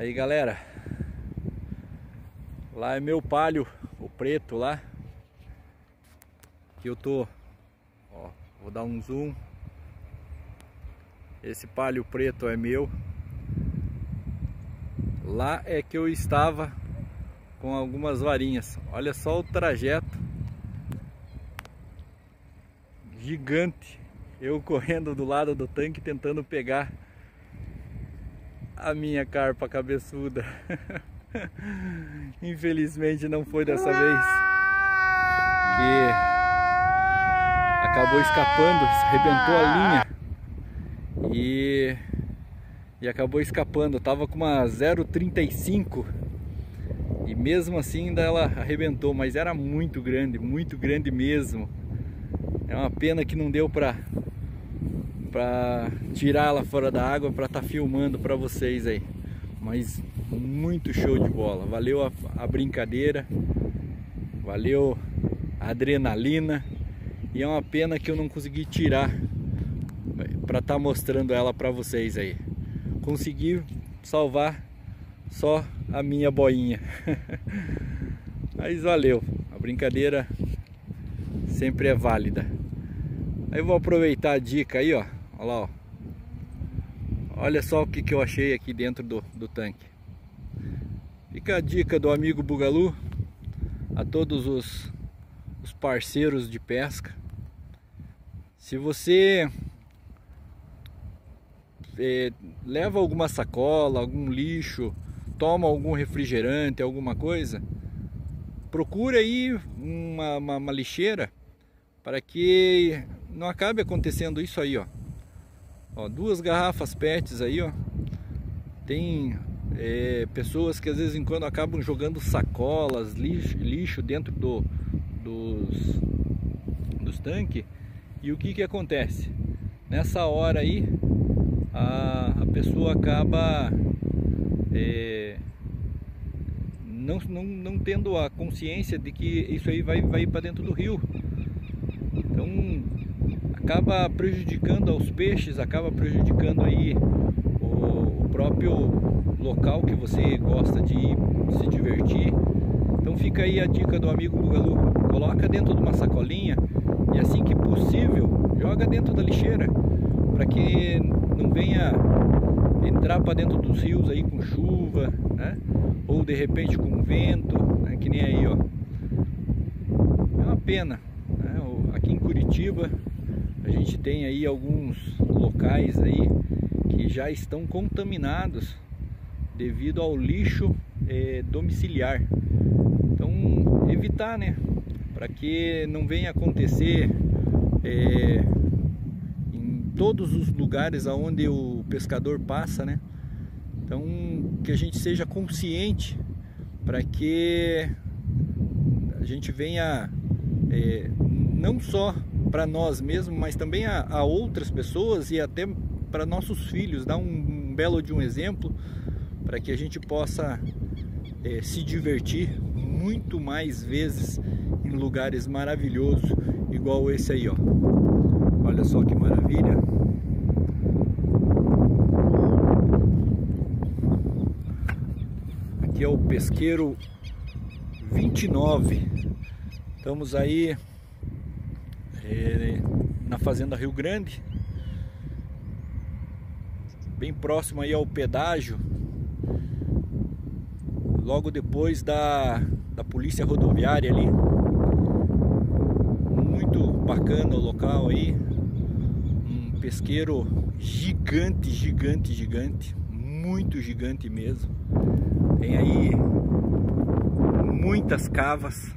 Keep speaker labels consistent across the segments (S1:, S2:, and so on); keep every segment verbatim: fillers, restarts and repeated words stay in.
S1: Aí galera, lá é meu palio, o preto lá, que eu tô, ó, vou dar um zoom. Esse palio preto é meu. Lá é que eu estava com algumas varinhas. Olha só o trajeto gigante, eu correndo do lado do tanque tentando pegar a minha carpa cabeçuda. Infelizmente não foi dessa vez, que acabou escapando, arrebentou a linha e, e acabou escapando. Eu tava com uma zero trinta e cinco e mesmo assim ainda ela arrebentou, mas era muito grande, muito grande mesmo. É uma pena que não deu pra, pra tirar ela fora da água para estar tá filmando para vocês aí. Mas muito show de bola. Valeu a, a brincadeira, valeu a adrenalina. E é uma pena que eu não consegui tirar para estar tá mostrando ela para vocês aí. Consegui salvar só a minha boinha. Mas valeu, a brincadeira sempre é válida. Aí eu vou aproveitar a dica aí, ó. Olha lá, ó. Olha só o que, que eu achei aqui dentro do, do tanque. Fica a dica do amigo Bugalu a todos os, os parceiros de pesca. Se você é, leva alguma sacola, algum lixo, toma algum refrigerante, alguma coisa, procure aí uma, uma, uma lixeira para que não acabe acontecendo isso aí, ó. Ó, duas garrafas pets aí, ó. Tem é, pessoas que às vezes em quando acabam jogando sacolas, lixo, lixo dentro do, dos, dos tanques. E o que que acontece? Nessa hora aí, a, a pessoa acaba é, não, não, não tendo a consciência de que isso aí vai, vai para dentro do rio. Então acaba prejudicando aos peixes, acaba prejudicando aí o, o próprio local que você gosta de ir se divertir. Então fica aí a dica do amigo Bugalu: coloca dentro de uma sacolinha e assim que possível joga dentro da lixeira, para que não venha entrar para dentro dos rios aí com chuva, né? Ou de repente com vento, né? Que nem aí, ó. É uma pena, né? Aqui em Curitiba a gente tem aí alguns locais aí que já estão contaminados devido ao lixo é, domiciliar. Então evitar, né, para que não venha acontecer é, em todos os lugares aonde o pescador passa, né? Então que a gente seja consciente para que a gente venha é, não só para nós mesmos, mas também a, a outras pessoas e até para nossos filhos, dar um, um belo de um exemplo para que a gente possa é, se divertir muito mais vezes em lugares maravilhosos igual esse aí, ó. Olha só que maravilha. Aqui é o pesqueiro vinte e nove. Estamos aí é, na fazenda Rio Grande, bem próximo aí ao pedágio, logo depois da, da polícia rodoviária ali. Muito bacana o local aí, um pesqueiro gigante, gigante, gigante, muito gigante mesmo. Tem aí muitas cavas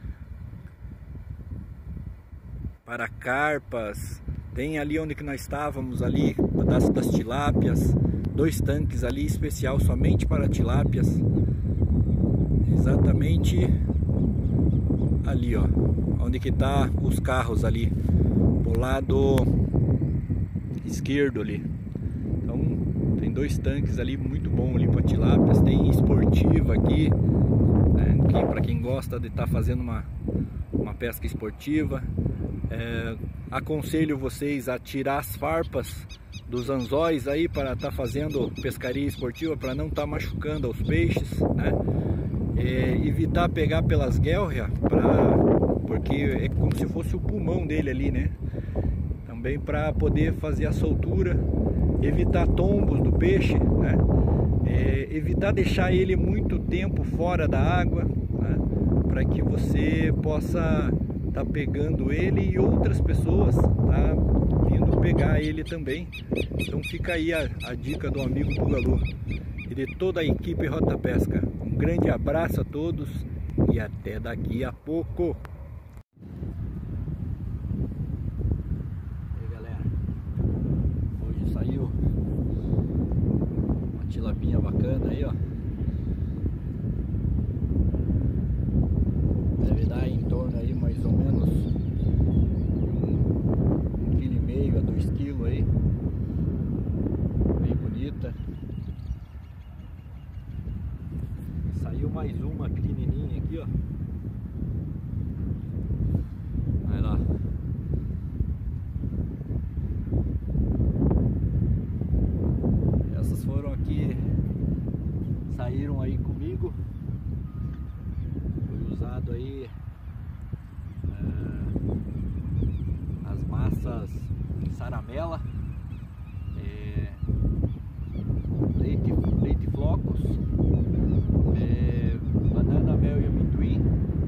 S1: para carpas. Tem ali onde que nós estávamos ali das, das tilápias, dois tanques ali especial somente para tilápias, exatamente ali, ó, onde que tá os carros ali, pro lado esquerdo ali. Então tem dois tanques ali muito bom ali para tilápias. Tem esportiva aqui, né, que para quem gosta de estar tá fazendo uma uma pesca esportiva. É, aconselho vocês a tirar as farpas dos anzóis aí para estar tá fazendo pescaria esportiva, para não estar tá machucando os peixes, né? É, evitar pegar pelas guelras, pra, porque é como se fosse o pulmão dele ali, né? Também para poder fazer a soltura, evitar tombos do peixe, né? É, evitar deixar ele muito tempo fora da água, né? Para que você possa estar tá pegando ele e outras pessoas tá vindo pegar ele também. Então fica aí a, a dica do amigo Bugalô e de toda a equipe Rota Pesca. Um grande abraço a todos e até daqui a pouco. E aí, galera, hoje saiu uma tilapinha bacana aí, ó. Deve dar em torno aí mais ou menos um quilo e meio a dois quilos aí, bem bonita. Saiu mais uma pequenininha aqui, ó. Vai lá. Essas foram aqui, saíram aí comigo. Foi usado aí é, as massas saramela, é, leite, leite flocos, é, banana, mel e amendoim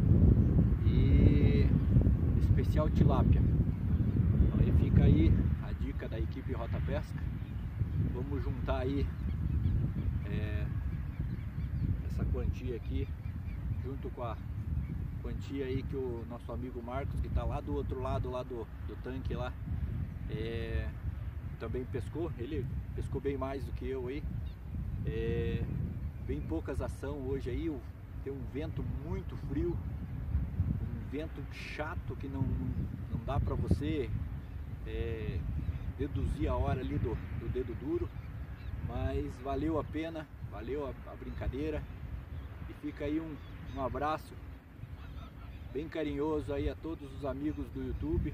S1: e especial tilápia. Aí fica aí a dica da equipe Rota Pesca. Vamos juntar aí é, essa quantia aqui junto com a quantia aí que o nosso amigo Marcos, que está lá do outro lado lá do, do tanque lá, é, também pescou. Ele pescou bem mais do que eu aí. É, bem poucas ação hoje aí, tem um vento muito frio, um vento chato que não, não dá para você é, deduzir a hora ali do, do dedo duro, mas valeu a pena, valeu a, a brincadeira. E fica aí um, um abraço bem carinhoso aí a todos os amigos do YouTube.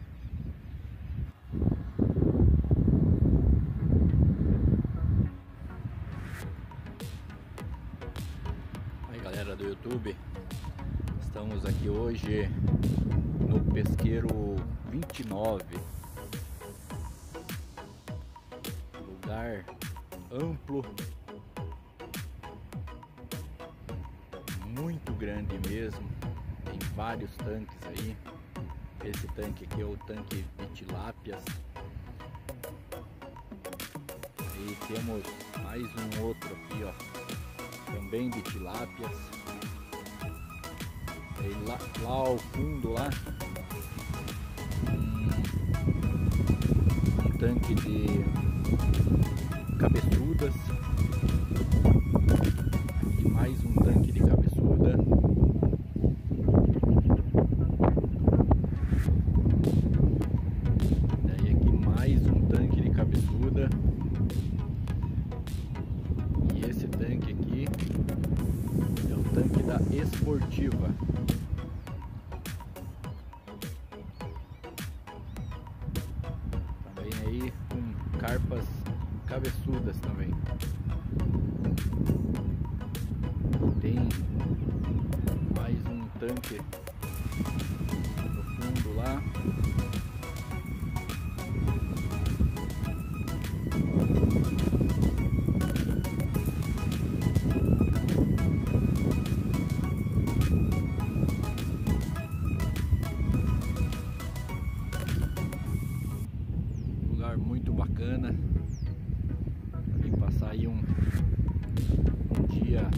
S1: Aí, galera do YouTube, estamos aqui hoje no pesqueiro vinte e nove, lugar amplo, muito grande mesmo, tem vários tanques aí. Esse tanque aqui é o tanque de tilápias. E temos mais um outro aqui, ó, também de tilápias. E lá, lá ao fundo lá, um, um tanque de cabeçudas. Aqui mais um tanque de cabeçuda. Daí aqui mais um tanque de cabeçuda. E esse tanque aqui é o tanque da Esportiva. Também aí com carpas cabeçudas também. Tem mais um tanque no fundo lá. Lugar muito bacana. Vim passar aí um, um dia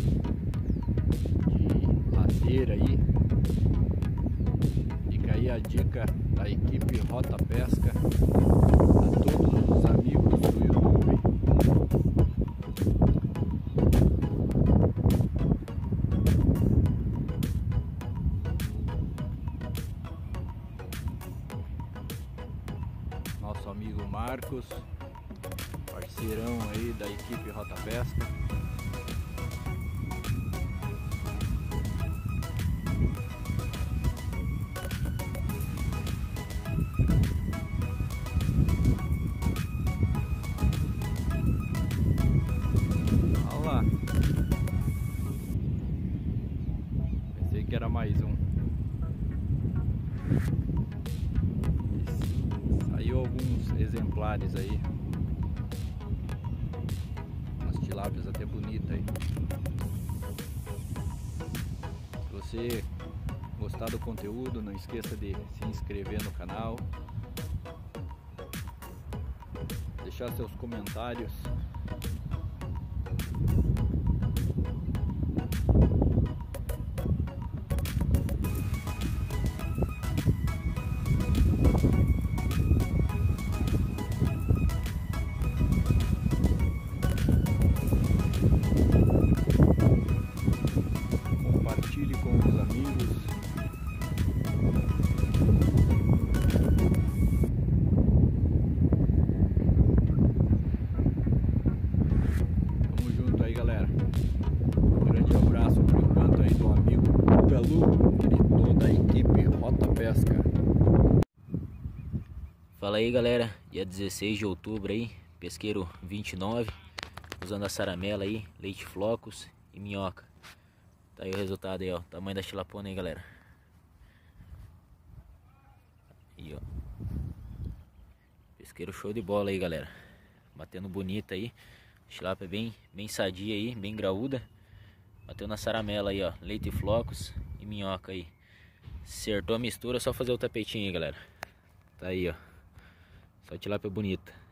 S1: de lazer aí. Fica aí a dica da equipe Rota Pesca a todos os amigos do YouTube. Nosso amigo Marcos, parceirão aí da equipe Rota Pesca. que era mais um. Saiu alguns exemplares aí. Umas tilápias até bonitas aí. Se você gostar do conteúdo, não esqueça de se inscrever no canal, deixar seus comentários. Compartilhe com os amigos. Tamo junto aí, galera. Um grande abraço por enquanto aí do amigo Belu e de toda a equipe Rota Pesca.
S2: Fala aí, galera, dia dezesseis de outubro aí, pesqueiro vinte e nove, usando a saramela aí, leite flocos e minhoca. Tá aí o resultado aí, ó, tamanho da tilapona aí, galera. Aí, ó. Pesqueiro show de bola aí, galera. Batendo bonita aí. Tilápia bem, bem sadia aí, bem graúda. Bateu na saramela aí, ó, leite flocos e minhoca aí. Acertou a mistura, é só fazer o tapetinho aí, galera. Tá aí, ó. Só tilápia bonita.